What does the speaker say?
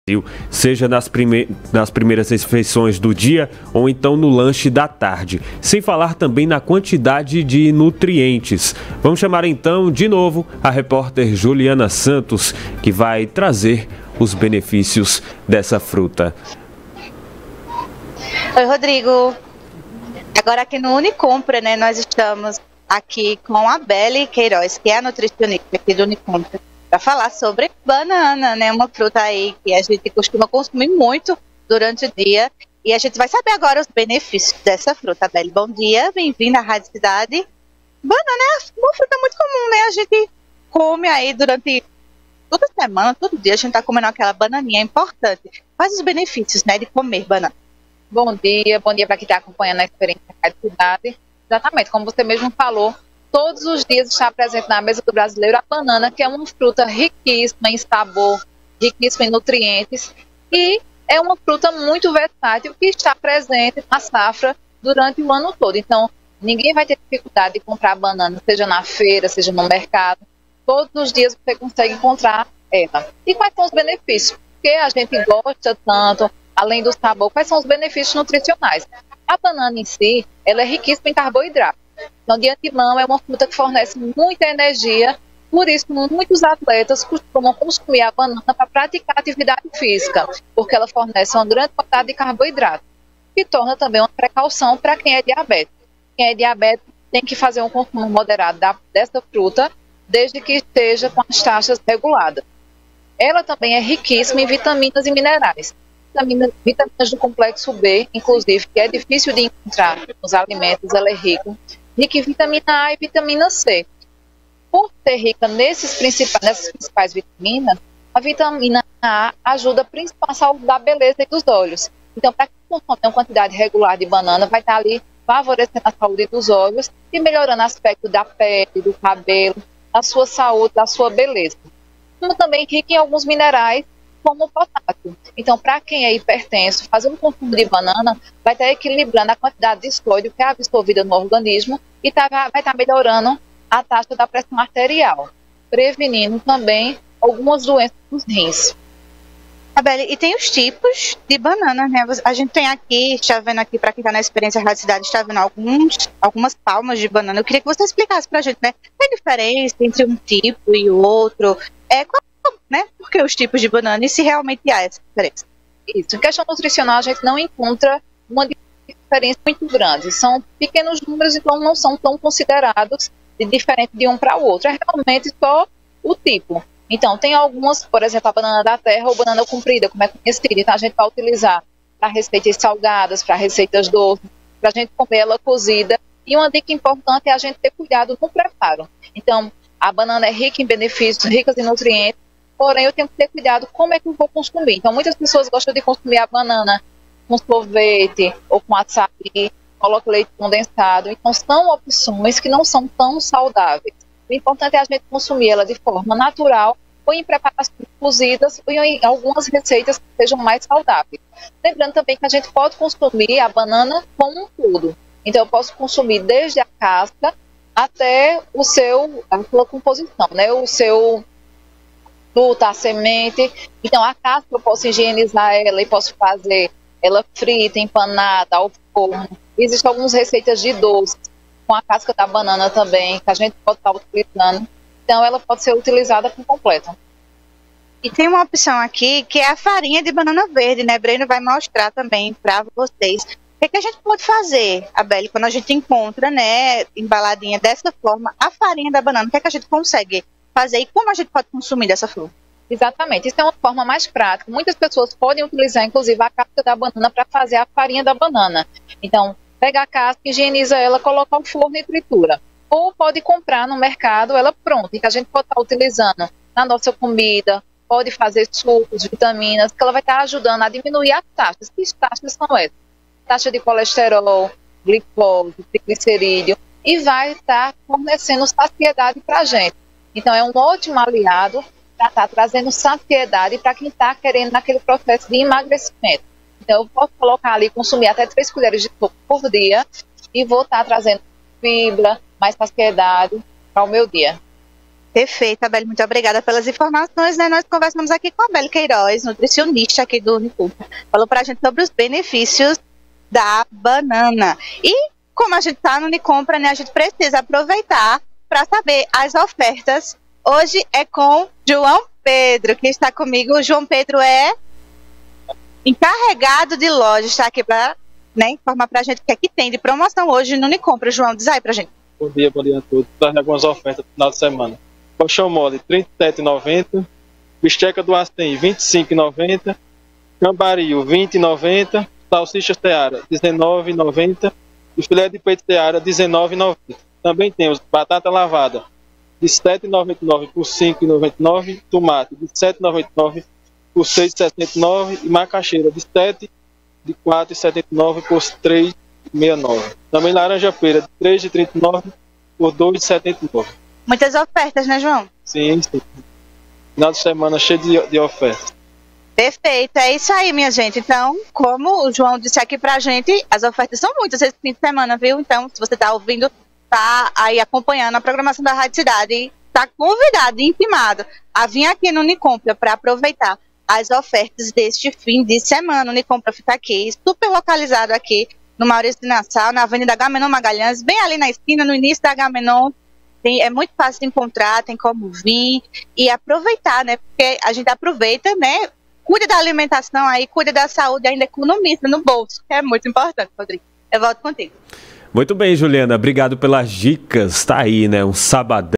seja nas primeiras refeições do dia ou então no lanche da tarde, sem falar também na quantidade de nutrientes. Vamos chamar então de novo a repórter Juliana Santos, que vai trazer os benefícios dessa fruta. Oi, Rodrigo. Agora aqui no Unicompra, né, nós estamos aqui com a Belle Queiroz, que é a nutricionista aqui do Unicompra, para falar sobre banana, né? Uma fruta aí que a gente costuma consumir muito durante o dia. E a gente vai saber agora os benefícios dessa fruta. Belle, bom dia, bem-vinda à Rádio Cidade. Banana é uma fruta muito comum, né? A gente come aí durante toda semana, todo dia, a gente tá comendo aquela bananinha, é importante. Quais os benefícios, né, de comer banana? Bom dia para quem está acompanhando a experiência da Rádio Cidade. Exatamente, como você mesmo falou, todos os dias está presente na mesa do brasileiro a banana, que é uma fruta riquíssima em sabor, riquíssima em nutrientes, e é uma fruta muito versátil que está presente na safra durante o ano todo. Então, ninguém vai ter dificuldade de comprar banana, seja na feira, seja no mercado. Todos os dias você consegue encontrar ela. E quais são os benefícios? Porque a gente gosta tanto, além do sabor, quais são os benefícios nutricionais? A banana em si, ela é riquíssima em carboidrato. Então, de antemão, é uma fruta que fornece muita energia, por isso muitos atletas costumam consumir a banana para praticar atividade física, porque ela fornece uma grande quantidade de carboidrato, que torna também uma precaução para quem é diabético. Quem é diabético tem que fazer um consumo moderado dessa fruta, desde que esteja com as taxas reguladas. Ela também é riquíssima em vitaminas e minerais. Vitaminas do complexo B, inclusive, que é difícil de encontrar nos alimentos, ela é rica em vitamina A e vitamina C. Por ser rica nessas principais vitaminas, a vitamina A ajuda principalmente a saúde da beleza e dos olhos. Então, para quem consome uma quantidade regular de banana, vai estar ali favorecendo a saúde dos olhos e melhorando o aspecto da pele, do cabelo, da sua saúde, da sua beleza. Como também rica em alguns minerais, como o potássio. Então, para quem é hipertenso, fazer um consumo de banana vai estar equilibrando a quantidade de sódio que é absorvida no organismo e vai estar melhorando a taxa da pressão arterial, prevenindo também algumas doenças dos rins. Belle, e tem os tipos de banana, né? A gente tem aqui, está vendo aqui, para quem está na experiência Rádio Cidade, está vendo algumas palmas de banana. Eu queria que você explicasse para a gente, né? Qual a diferença entre um tipo e o outro? Né? Por que os tipos de banana e se realmente há essa diferença? Isso. Em questão nutricional, a gente não encontra uma diferença muito grande. São pequenos números, então não são tão considerados de diferente de um para o outro. É realmente só o tipo. Então, tem algumas, por exemplo, a banana da terra ou banana comprida, como é conhecida. Então, a gente vai utilizar para receitas salgadas, para receitas doces, para a gente comer ela cozida. E uma dica importante é a gente ter cuidado no preparo. Então, a banana é rica em benefícios, rica em nutrientes, porém eu tenho que ter cuidado como é que eu vou consumir. Então, muitas pessoas gostam de consumir a banana com sorvete ou com açaí, coloca leite condensado. Então, são opções que não são tão saudáveis. O importante é a gente consumir ela de forma natural ou em preparações cozidas ou em algumas receitas que sejam mais saudáveis. Lembrando também que a gente pode consumir a banana como um todo. Então, eu posso consumir desde a casca até a sua composição, né? O seu fruta, a semente. Então, a casca eu posso higienizar ela e posso fazer ela frita, empanada, ao forno. Existem algumas receitas de doce com a casca da banana também, que a gente pode estar utilizando. Então, ela pode ser utilizada por completo. E tem uma opção aqui, que é a farinha de banana verde, né? Breno vai mostrar também para vocês. O que a gente pode fazer, Belle, quando a gente encontra, né, embaladinha dessa forma, a farinha da banana? O que a gente consegue fazer e como a gente pode consumir dessa fruta? Exatamente, isso é uma forma mais prática. Muitas pessoas podem utilizar, inclusive, a casca da banana para fazer a farinha da banana. Então, pega a casca, higieniza ela, coloca ao forno e tritura. Ou pode comprar no mercado ela pronta, que a gente pode estar utilizando na nossa comida, pode fazer sucos, vitaminas, que ela vai estar ajudando a diminuir as taxas. Que taxas são essas? Taxa de colesterol, glicose, triglicerídeo, e vai estar fornecendo saciedade para a gente. Então, é um ótimo aliado para estar trazendo saciedade para quem está querendo naquele processo de emagrecimento. Então, eu posso colocar ali, consumir até 3 colheres de sopa por dia e vou estar trazendo fibra, mais saciedade para o meu dia. Perfeito, Abel, muito obrigada pelas informações, né? Nós conversamos aqui com a Abel Queiroz, nutricionista aqui do Unicompra. Falou pra gente sobre os benefícios da banana. E como a gente tá no Unicompra, né? A gente precisa aproveitar para saber as ofertas. Hoje é com João Pedro, que está comigo. O João Pedro é encarregado de loja, está aqui para, né, informar pra gente o que é que tem de promoção hoje no Unicompra. João, diz aí pra gente. Bom dia a todos. Trazendo algumas ofertas no final de semana. Colchão mole, R$ 37,90. Bisteca do Acém, R$ 25,90. Cambaril, R$ 20,90. Salsicha Seara, R$ 19,90. E filé de peito Seara, R$ 19,90. Também temos batata lavada, de R$ 7,99 por R$ 5,99. Tomate, de R$ 7,99 por R$ 6,79. E macaxeira, de R$ 4,79 por R$ 3,69. Também laranja pera, de R$ 3,39 por R$ 2,79. Muitas ofertas, né, João? Sim. Final de semana cheio de ofertas. Perfeito, é isso aí, minha gente. Então, como o João disse aqui pra gente, as ofertas são muitas esse fim de semana, viu? Então, se você tá ouvindo, tá aí acompanhando a programação da Rádio Cidade, tá convidado e intimado a vir aqui no Unicompra para aproveitar as ofertas deste fim de semana. O Unicompra fica aqui, super localizado aqui no Maurício de Nassau, na Avenida Agamenon Magalhães, bem ali na esquina, no início da Agamenon. É muito fácil de encontrar, tem como vir e aproveitar, né? Porque a gente aproveita, né? Cuida da alimentação aí, cuida da saúde, ainda economiza no bolso, que é muito importante, Rodrigo. Eu volto contigo. Muito bem, Juliana. Obrigado pelas dicas. Tá aí, né? Um sabadão.